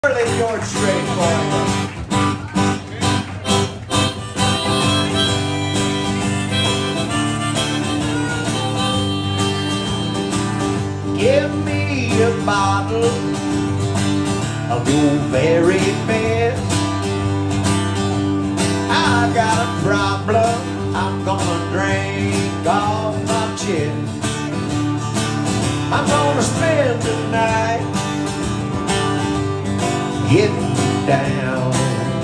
Early George Strait for you. Give me a bottle of your very best. I got a problem I'm gonna drink off my chest. I'm gonna spend the night getting down.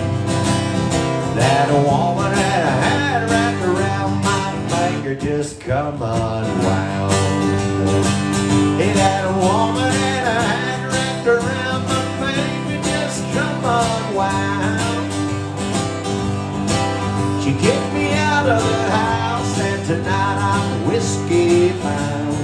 That woman that I had wrapped around my finger just come unwound. Hey, that woman that I had wrapped around my finger just come unwound. She kicked me out of the house and tonight I'm whiskey bound.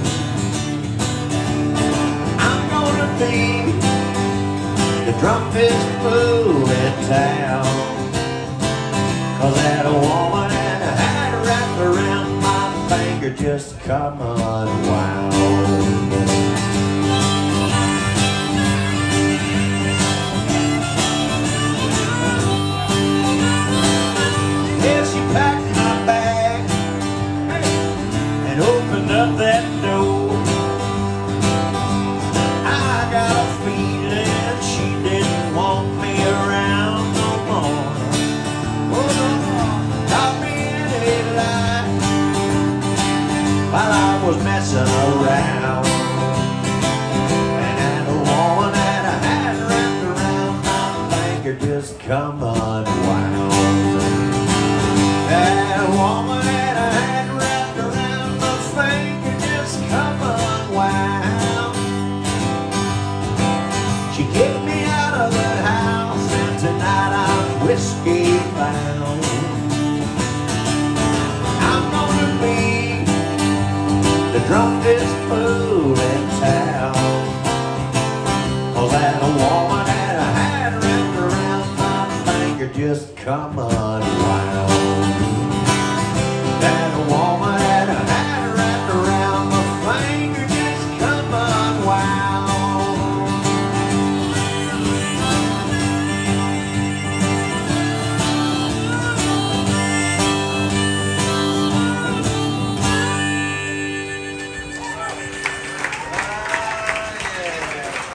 I'm gonna be the drunkest fool in town, 'cause that woman that I had wrapped around my finger just come unwound. Yeah, she packed my bag and opened up that door. I got a feeling she didn't want me around no more. Oh no, caught me in a lie while I was messing around. And the woman that I had wrapped around my finger just come unwound. That woman that I had wrapped around my finger just come unwound. She kicked me out of the house and tonight I'm whiskey bound. I'm gonna be the drunkest fool in town, 'cause that woman that I had wrapped around my finger just come unwound.